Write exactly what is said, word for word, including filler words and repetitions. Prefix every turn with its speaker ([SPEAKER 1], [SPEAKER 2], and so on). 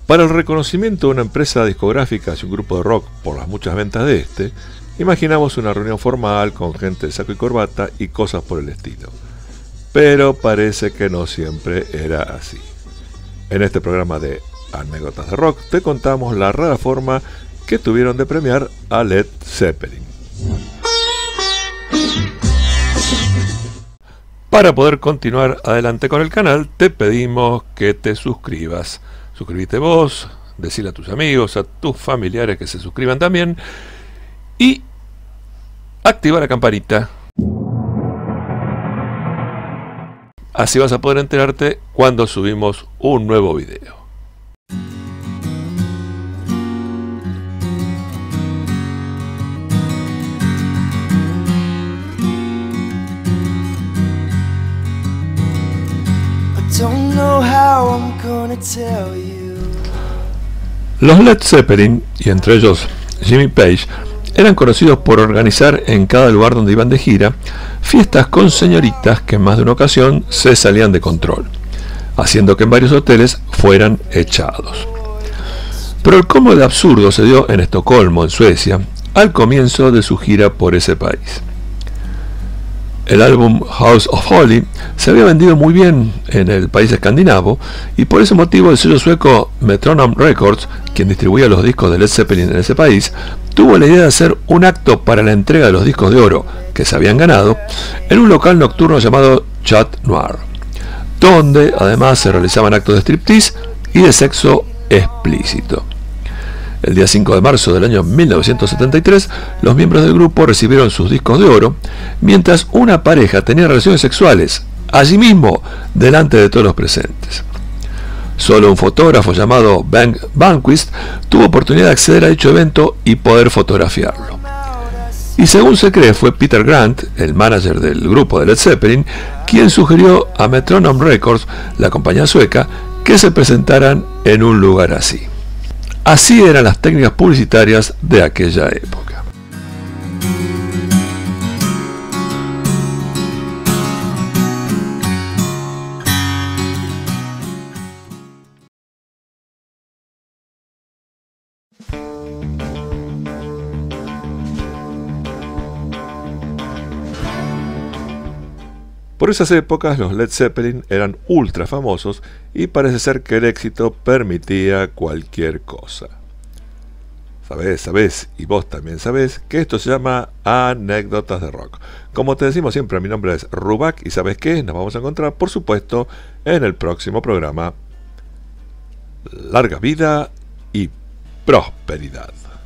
[SPEAKER 1] Para el reconocimiento de una empresa discográfica hacia un grupo de rock por las muchas ventas de este, imaginamos una reunión formal con gente de saco y corbata y cosas por el estilo. Pero parece que no siempre era así. En este programa de Anécdotas de Rock te contamos la rara forma que tuvieron de premiar a Led Zeppelin. Para poder continuar adelante con el canal, te pedimos que te suscribas. Suscríbete vos, decile a tus amigos, a tus familiares que se suscriban también y activa la campanita. Así vas a poder enterarte cuando subimos un nuevo video. Los Led Zeppelin, y entre ellos Jimmy Page, eran conocidos por organizar en cada lugar donde iban de gira fiestas con señoritas que en más de una ocasión se salían de control, haciendo que en varios hoteles fueran echados. Pero el colmo de absurdo se dio en Estocolmo, en Suecia, al comienzo de su gira por ese país. El álbum House of Holly se había vendido muy bien en el país escandinavo y por ese motivo el sello sueco Metronome Records, quien distribuía los discos de Led Zeppelin en ese país, tuvo la idea de hacer un acto para la entrega de los discos de oro que se habían ganado en un local nocturno llamado Chat Noir, donde además se realizaban actos de striptease y de sexo explícito. El día cinco de marzo del año mil novecientos setenta y tres, los miembros del grupo recibieron sus discos de oro, mientras una pareja tenía relaciones sexuales, allí mismo, delante de todos los presentes. Solo un fotógrafo llamado Ben Banquist tuvo oportunidad de acceder a dicho evento y poder fotografiarlo. Y según se cree, fue Peter Grant, el manager del grupo de Led Zeppelin, quien sugirió a Metronome Records, la compañía sueca, que se presentaran en un lugar así. Así eran las técnicas publicitarias de aquella época. Por esas épocas los Led Zeppelin eran ultra famosos y parece ser que el éxito permitía cualquier cosa. Sabés, sabés, y vos también sabés que esto se llama Anécdotas de Rock. Como te decimos siempre, mi nombre es Rubac y ¿sabés qué? Nos vamos a encontrar, por supuesto, en el próximo programa. Larga vida y prosperidad.